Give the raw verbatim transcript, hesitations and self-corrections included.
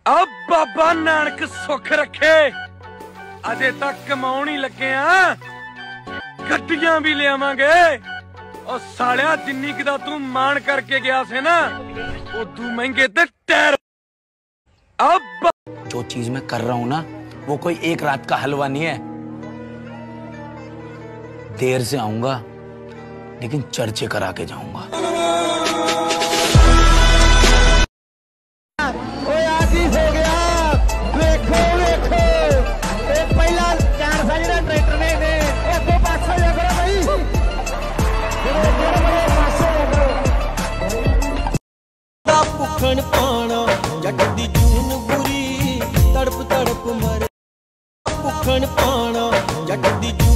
अब बाबा नानक सुख रखे, अजे तक कमाउण ही लगे आ, गड्डियां भी ले आवांगे। और सालिया जिन्नी कि तू मान करके गया से ना, उदू महंगे ते टायर। अब जो चीज मैं कर रहा हूं ना, वो कोई एक रात का हलवा नहीं है। देर से आऊंगा लेकिन चर्चे करा के जाऊंगा। भुखन पाना जट दी जून बुरी, तड़प तड़प मर। भुखन पाना जट दी